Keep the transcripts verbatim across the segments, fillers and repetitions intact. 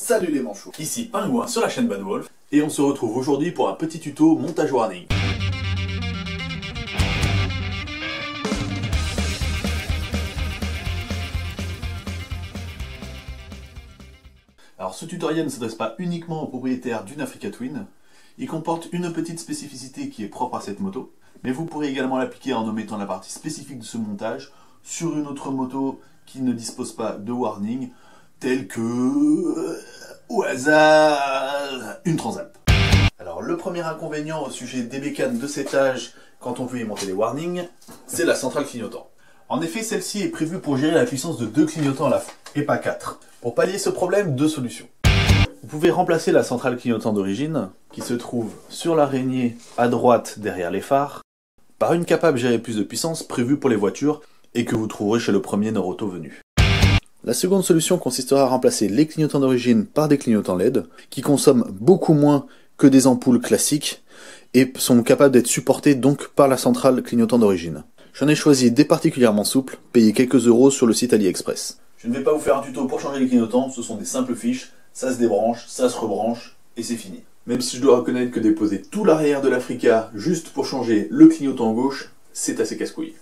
Salut les manchots, ici Pingouin sur la chaîne Bad Wolf et on se retrouve aujourd'hui pour un petit tuto montage warning. Alors ce tutoriel ne s'adresse pas uniquement aux propriétaires d'une Africa Twin, il comporte une petite spécificité qui est propre à cette moto, mais vous pourrez également l'appliquer en omettant la partie spécifique de ce montage sur une autre moto qui ne dispose pas de warning, telle que, au hasard, une Transalp. Alors le premier inconvénient au sujet des bécanes de cet âge, quand on veut y monter des warnings, c'est la centrale clignotant. En effet, celle-ci est prévue pour gérer la puissance de deux clignotants à la fois, et pas quatre. Pour pallier ce problème, deux solutions. Vous pouvez remplacer la centrale clignotant d'origine, qui se trouve sur l'araignée à droite derrière les phares, par une capable gérer plus de puissance prévue pour les voitures et que vous trouverez chez le premier Noroto venu. La seconde solution consistera à remplacer les clignotants d'origine par des clignotants L E D, qui consomment beaucoup moins que des ampoules classiques et sont capables d'être supportés donc par la centrale clignotant d'origine. J'en ai choisi des particulièrement souples, payés quelques euros sur le site AliExpress. Je ne vais pas vous faire un tuto pour changer les clignotants, ce sont des simples fiches, ça se débranche, ça se rebranche et c'est fini. Même si je dois reconnaître que déposer tout l'arrière de l'Africa juste pour changer le clignotant gauche, c'est assez casse-couille.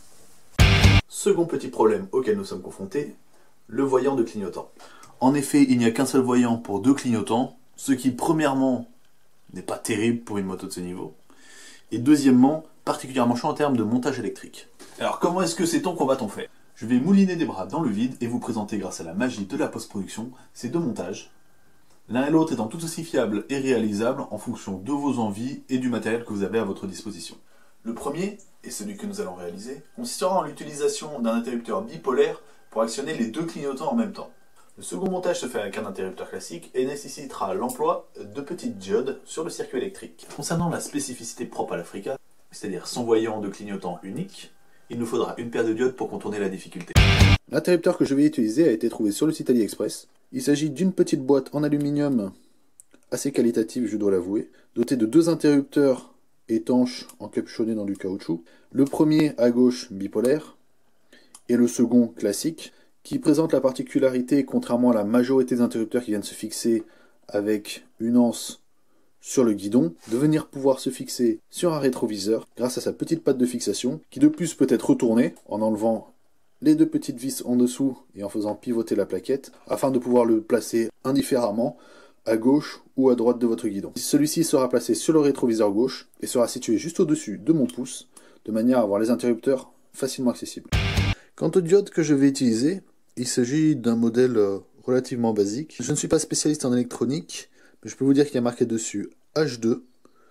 Second petit problème auquel nous sommes confrontés, le voyant de clignotant. En effet, il n'y a qu'un seul voyant pour deux clignotants, ce qui premièrement n'est pas terrible pour une moto de ce niveau, et deuxièmement, particulièrement chaud en termes de montage électrique. Alors comment est-ce que sait-on qu'on va-t-on faire? Je vais mouliner des bras dans le vide et vous présenter grâce à la magie de la post-production ces deux montages, l'un et l'autre étant tout aussi fiables et réalisables en fonction de vos envies et du matériel que vous avez à votre disposition. Le premier, et celui que nous allons réaliser, consistera en l'utilisation d'un interrupteur bipolaire pour actionner les deux clignotants en même temps. Le second montage se fait avec un interrupteur classique et nécessitera l'emploi de petites diodes sur le circuit électrique. Concernant la spécificité propre à l'Africa, c'est-à-dire son voyant de clignotant unique, il nous faudra une paire de diodes pour contourner la difficulté. L'interrupteur que je vais utiliser a été trouvé sur le site AliExpress. Il s'agit d'une petite boîte en aluminium assez qualitative, je dois l'avouer, dotée de deux interrupteurs étanches encapuchonnés dans du caoutchouc. Le premier à gauche bipolaire et le second classique, qui présente la particularité, contrairement à la majorité des interrupteurs qui viennent se fixer avec une anse sur le guidon, de venir pouvoir se fixer sur un rétroviseur grâce à sa petite patte de fixation, qui de plus peut être retournée en enlevant les deux petites vis en dessous et en faisant pivoter la plaquette, afin de pouvoir le placer indifféremment à gauche ou à droite de votre guidon. Celui-ci sera placé sur le rétroviseur gauche et sera situé juste au-dessus de mon pouce, de manière à avoir les interrupteurs facilement accessibles. Quant aux diodes que je vais utiliser, il s'agit d'un modèle relativement basique. Je ne suis pas spécialiste en électronique, mais je peux vous dire qu'il y a marqué dessus H deux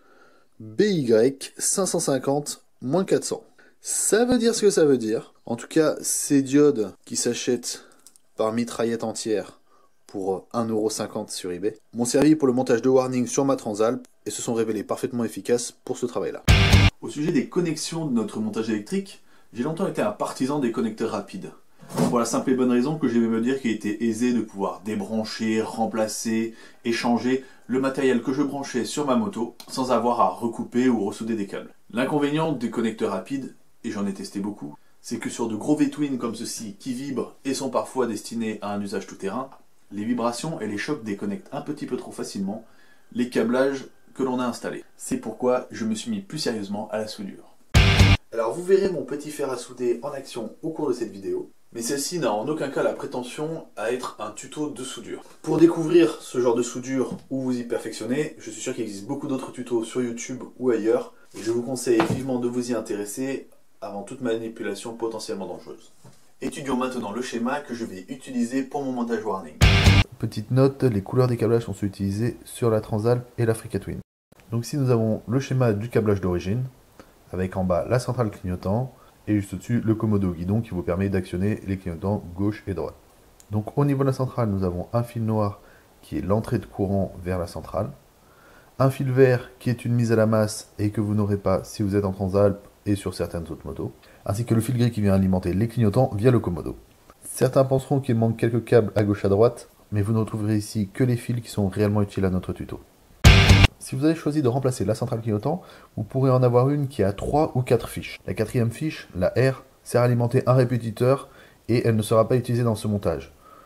B Y cinq cent cinquante quatre cents. Ça veut dire ce que ça veut dire. En tout cas, ces diodes qui s'achètent par mitraillette entière pour un euro cinquante sur eBay m'ont servi pour le montage de warning sur ma Transalp et se sont révélés parfaitement efficaces pour ce travail-là. Au sujet des connexions de notre montage électrique, j'ai longtemps été un partisan des connecteurs rapides. Pour la simple et bonne raison que je vais me dire qu'il était aisé de pouvoir débrancher, remplacer, échanger le matériel que je branchais sur ma moto sans avoir à recouper ou ressouder des câbles. L'inconvénient des connecteurs rapides, et j'en ai testé beaucoup, c'est que sur de gros V-twin comme ceux-ci qui vibrent et sont parfois destinés à un usage tout-terrain, les vibrations et les chocs déconnectent un petit peu trop facilement les câblages que l'on a installés. C'est pourquoi je me suis mis plus sérieusement à la soudure. Alors vous verrez mon petit fer à souder en action au cours de cette vidéo, mais celle-ci n'a en aucun cas la prétention à être un tuto de soudure. Pour découvrir ce genre de soudure ou vous y perfectionner, je suis sûr qu'il existe beaucoup d'autres tutos sur YouTube ou ailleurs, et je vous conseille vivement de vous y intéresser avant toute manipulation potentiellement dangereuse. Étudions maintenant le schéma que je vais utiliser pour mon montage warning. Petite note, les couleurs des câblages sont utilisées sur la Transalp et l'Africa Twin. Donc ici nous avons le schéma du câblage d'origine, avec en bas la centrale clignotant, et juste au-dessus le commodo guidon qui vous permet d'actionner les clignotants gauche et droite. Donc au niveau de la centrale, nous avons un fil noir qui est l'entrée de courant vers la centrale, un fil vert qui est une mise à la masse et que vous n'aurez pas si vous êtes en Transalp et sur certaines autres motos, ainsi que le fil gris qui vient alimenter les clignotants via le commodo. Certains penseront qu'il manque quelques câbles à gauche à droite, mais vous ne retrouverez ici que les fils qui sont réellement utiles à notre tuto. Si vous avez choisi de remplacer la centrale clignotant, vous pourrez en avoir une qui a trois ou quatre fiches. La quatrième fiche, la R, sert à alimenter un répétiteur et elle ne sera pas utilisée dans ce montage.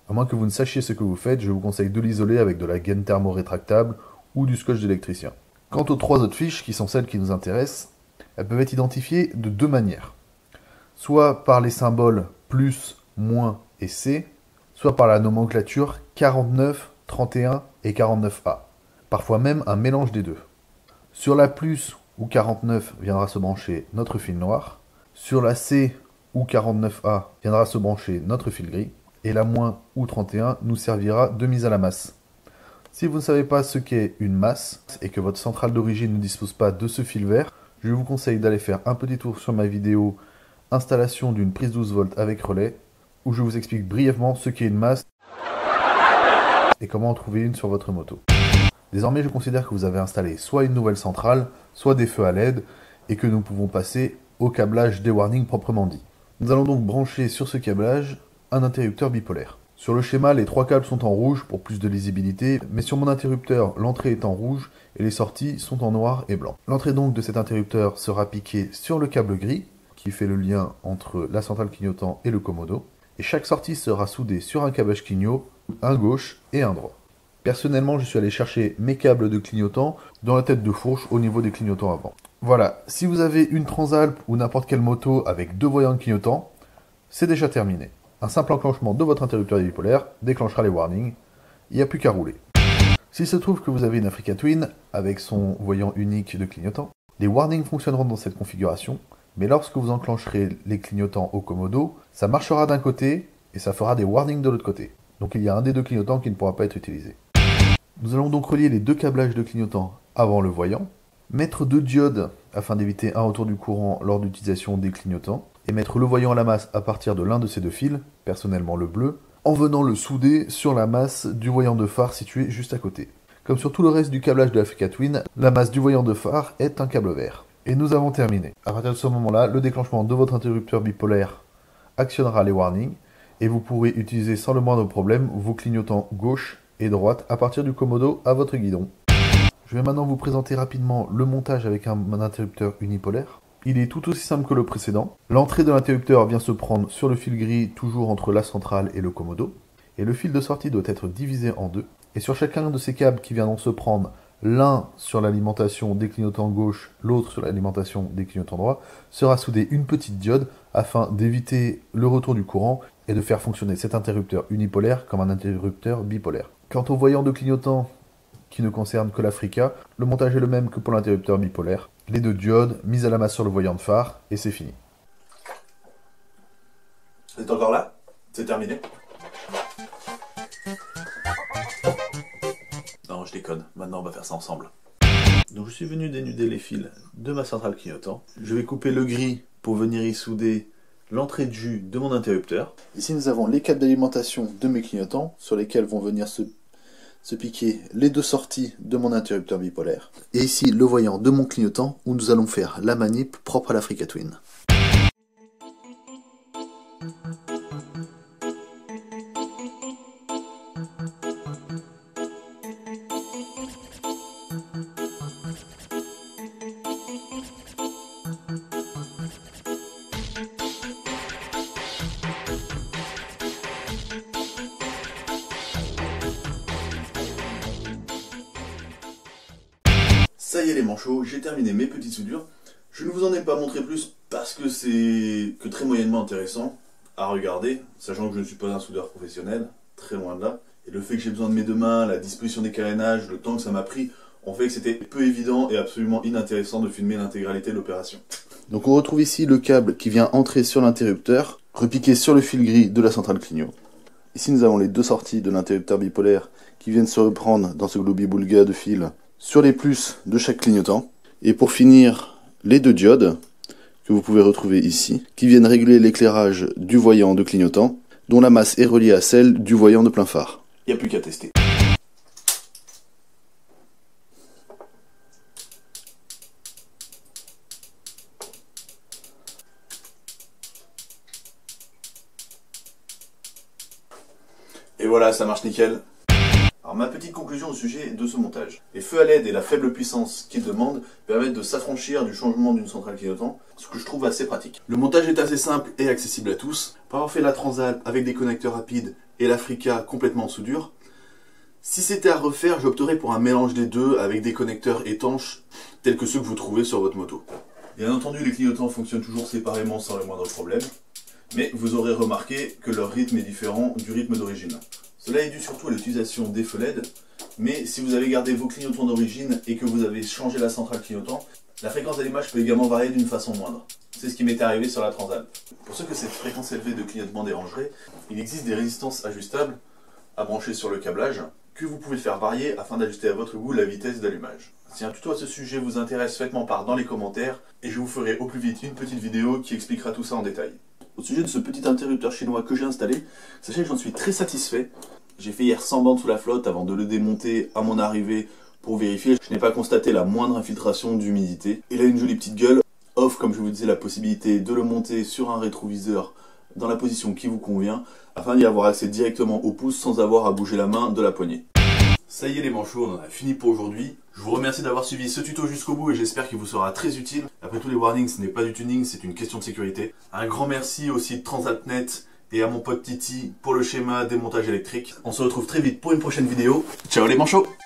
À moins que vous ne sachiez ce que vous faites, je vous conseille de l'isoler avec de la gaine thermo-rétractable ou du scotch d'électricien. Quant aux trois autres fiches, qui sont celles qui nous intéressent, elles peuvent être identifiées de deux manières. Soit par les symboles plus, moins et C, soit par la nomenclature quarante-neuf, trente et un et quarante-neuf A. Parfois même un mélange des deux. Sur la plus ou quarante-neuf viendra se brancher notre fil noir. Sur la C ou quarante-neuf A viendra se brancher notre fil gris. Et la moins ou trente et un nous servira de mise à la masse. Si vous ne savez pas ce qu'est une masse et que votre centrale d'origine ne dispose pas de ce fil vert, je vous conseille d'aller faire un petit tour sur ma vidéo installation d'une prise douze volts avec relais, où je vous explique brièvement ce qu'est une masse et comment en trouver une sur votre moto. Désormais, je considère que vous avez installé soit une nouvelle centrale, soit des feux à L E D, et que nous pouvons passer au câblage des warnings proprement dit. Nous allons donc brancher sur ce câblage un interrupteur bipolaire. Sur le schéma, les trois câbles sont en rouge pour plus de lisibilité, mais sur mon interrupteur, l'entrée est en rouge et les sorties sont en noir et blanc. L'entrée donc de cet interrupteur sera piquée sur le câble gris, qui fait le lien entre la centrale clignotant et le commodo, et chaque sortie sera soudée sur un câblage clignot, un gauche et un droit. Personnellement, je suis allé chercher mes câbles de clignotant dans la tête de fourche au niveau des clignotants avant. Voilà, si vous avez une Transalp ou n'importe quelle moto avec deux voyants de clignotant, c'est déjà terminé. Un simple enclenchement de votre interrupteur bipolaire déclenchera les warnings, il n'y a plus qu'à rouler. S'il se trouve que vous avez une Africa Twin avec son voyant unique de clignotant, les warnings fonctionneront dans cette configuration, mais lorsque vous enclencherez les clignotants au commodo, ça marchera d'un côté et ça fera des warnings de l'autre côté. Donc il y a un des deux clignotants qui ne pourra pas être utilisé. Nous allons donc relier les deux câblages de clignotants avant le voyant, mettre deux diodes afin d'éviter un retour du courant lors d'utilisation des clignotants, et mettre le voyant à la masse à partir de l'un de ces deux fils, personnellement le bleu, en venant le souder sur la masse du voyant de phare situé juste à côté. Comme sur tout le reste du câblage de l'Africa Twin, la masse du voyant de phare est un câble vert. Et nous avons terminé. À partir de ce moment-là, le déclenchement de votre interrupteur bipolaire actionnera les warnings, et vous pourrez utiliser sans le moindre problème vos clignotants gauche et droite à partir du commodo à votre guidon. Je vais maintenant vous présenter rapidement le montage avec un, un interrupteur unipolaire. Il est tout aussi simple que le précédent. L'entrée de l'interrupteur vient se prendre sur le fil gris, toujours entre la centrale et le commodo. Et le fil de sortie doit être divisé en deux. Et sur chacun de ces câbles qui viendront se prendre, l'un sur l'alimentation des clignotants gauche, l'autre sur l'alimentation des clignotants droit, sera soudée une petite diode afin d'éviter le retour du courant et de faire fonctionner cet interrupteur unipolaire comme un interrupteur bipolaire. Quant au voyant de clignotant qui ne concerne que l'Africa, le montage est le même que pour l'interrupteur bipolaire. Les deux diodes mises à la masse sur le voyant de phare et c'est fini. C'est encore là? C'est terminé? Non, je déconne. Maintenant, on va faire ça ensemble. Donc, je suis venu dénuder les fils de ma centrale clignotant. Je vais couper le gris pour venir y souder l'entrée de jus de mon interrupteur. Ici, nous avons les câbles d'alimentation de mes clignotants sur lesquels vont venir se, se piquer les deux sorties de mon interrupteur bipolaire. Et ici, le voyant de mon clignotant où nous allons faire la manip propre à l'Africa Twin. Ça y est les manchots, j'ai terminé mes petites soudures. Je ne vous en ai pas montré plus parce que c'est que très moyennement intéressant à regarder, sachant que je ne suis pas un soudeur professionnel, très loin de là. Et le fait que j'ai besoin de mes deux mains, la disposition des carénages, le temps que ça m'a pris, ont fait que c'était peu évident et absolument inintéressant de filmer l'intégralité de l'opération. Donc on retrouve ici le câble qui vient entrer sur l'interrupteur, repiqué sur le fil gris de la centrale clignot. Ici nous avons les deux sorties de l'interrupteur bipolaire qui viennent se reprendre dans ce globi-boulga de fil sur les plus de chaque clignotant. Et pour finir, les deux diodes que vous pouvez retrouver ici, qui viennent réguler l'éclairage du voyant de clignotant, dont la masse est reliée à celle du voyant de plein phare. Il n'y a plus qu'à tester. Et voilà, ça marche nickel. Alors ma petite conclusion au sujet de ce montage. Les feux à L E D et la faible puissance qu'ils demandent permettent de s'affranchir du changement d'une centrale clignotant, ce que je trouve assez pratique. Le montage est assez simple et accessible à tous. Pour avoir fait la Transalp avec des connecteurs rapides et l'Africa complètement en soudure. Si c'était à refaire, j'opterais pour un mélange des deux avec des connecteurs étanches tels que ceux que vous trouvez sur votre moto. Bien entendu, les clignotants fonctionnent toujours séparément sans le moindre problème, mais vous aurez remarqué que leur rythme est différent du rythme d'origine. Cela est dû surtout à l'utilisation des feux L E D, mais si vous avez gardé vos clignotants d'origine et que vous avez changé la centrale clignotant, la fréquence d'allumage peut également varier d'une façon moindre. C'est ce qui m'est arrivé sur la Transalp. Pour ceux que cette fréquence élevée de clignotement dérangerait, il existe des résistances ajustables à brancher sur le câblage que vous pouvez faire varier afin d'ajuster à votre goût la vitesse d'allumage. Si un tuto à ce sujet vous intéresse, faites-m'en part dans les commentaires et je vous ferai au plus vite une petite vidéo qui expliquera tout ça en détail. Au sujet de ce petit interrupteur chinois que j'ai installé, sachez que j'en suis très satisfait. J'ai fait hier cent bandes sous la flotte avant de le démonter à mon arrivée pour vérifier. Je n'ai pas constaté la moindre infiltration d'humidité. Il a une jolie petite gueule, offre comme je vous disais la possibilité de le monter sur un rétroviseur dans la position qui vous convient afin d'y avoir accès directement au pouce sans avoir à bouger la main de la poignée. Ça y est les manchots, on en a fini pour aujourd'hui. Je vous remercie d'avoir suivi ce tuto jusqu'au bout et j'espère qu'il vous sera très utile. Après tous les warnings, ce n'est pas du tuning, c'est une question de sécurité. Un grand merci au site Transalp point net et à mon pote Titi pour le schéma démontage électrique. On se retrouve très vite pour une prochaine vidéo. Ciao les manchots!